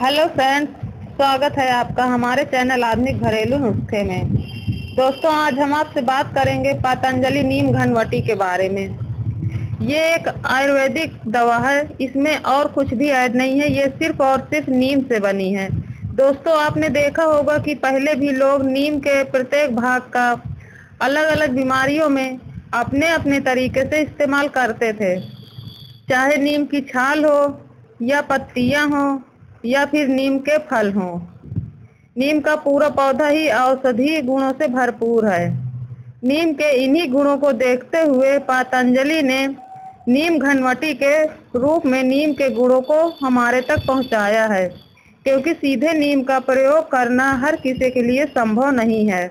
Hello friends, स्वागत है आपका हमारे चैनल आधुनिक घरेलू नुस्खे में। दोस्तों, आज हम आपसे बात करेंगे पतंजलि नीम घनवटी के बारे में। ये एक आयुर्वेदिक दवा है, इसमें और कुछ भी ऐड नहीं है। ये सिर्फ और सिर्फ नीम से बनी है। दोस्तों, आपने देखा होगा कि पहले भी लोग नीम के प्रत्येक भाग का अलग अलग बीमारियों में अपने अपने तरीके से इस्तेमाल करते थे। चाहे नीम की छाल हो या पत्तियां हो या फिर नीम के फल हों। नीम का पूरा पौधा ही औषधीय गुणों से भरपूर है। नीम के इन्हीं गुणों को देखते हुए पतंजलि ने नीम घनवटी के रूप में नीम के गुणों को हमारे तक पहुंचाया है, क्योंकि सीधे नीम का प्रयोग करना हर किसी के लिए संभव नहीं है।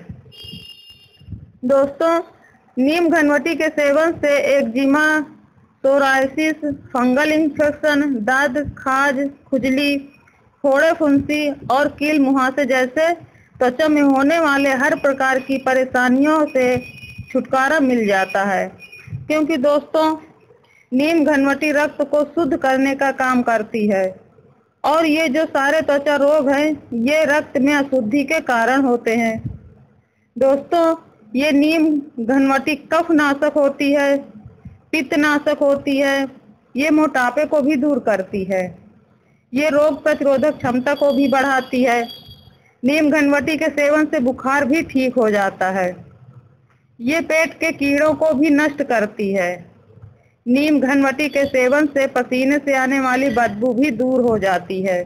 दोस्तों, नीम घनवटी के सेवन से एक्जिमा, सोरायसिस, फंगल इन्फेक्शन, दर्द, खाज, खुजली, फोड़े फुंसी और कील मुहासे जैसे त्वचा में होने वाले हर प्रकार की परेशानियों से छुटकारा मिल जाता है। क्योंकि दोस्तों, नीम घनवटी रक्त को शुद्ध करने का काम करती है और ये जो सारे त्वचा रोग हैं, ये रक्त में अशुद्धि के कारण होते हैं। दोस्तों, ये नीम घनवटी कफ नाशक होती है, पित्तनाशक होती है, ये मोटापे को भी दूर करती है, ये रोग प्रतिरोधक क्षमता को भी बढ़ाती है। नीम घनवटी के सेवन से बुखार भी ठीक हो जाता है। ये पेट के कीड़ों को भी नष्ट करती है। नीम घनवटी के सेवन से पसीने से आने वाली बदबू भी दूर हो जाती है।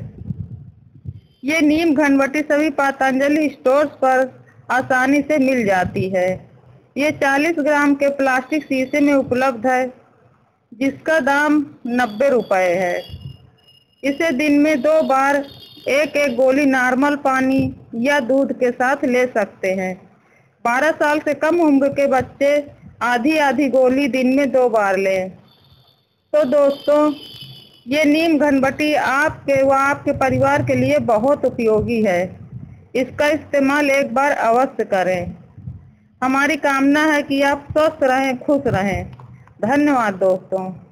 ये नीम घनवटी सभी पतंजलि स्टोर्स पर आसानी से मिल जाती है। ये 40 ग्राम के प्लास्टिक शीशे में उपलब्ध है, जिसका दाम 90 रुपए है। इसे दिन में 2 बार एक एक गोली नॉर्मल पानी या दूध के साथ ले सकते हैं। 12 साल से कम उम्र के बच्चे आधी आधी गोली दिन में 2 बार लें। तो दोस्तों, ये नीम घनवटी आपके व आपके परिवार के लिए बहुत उपयोगी है। इसका इस्तेमाल एक बार अवश्य करें। हमारी कामना है कि आप स्वस्थ रहें, खुश रहें। धन्यवाद दोस्तों।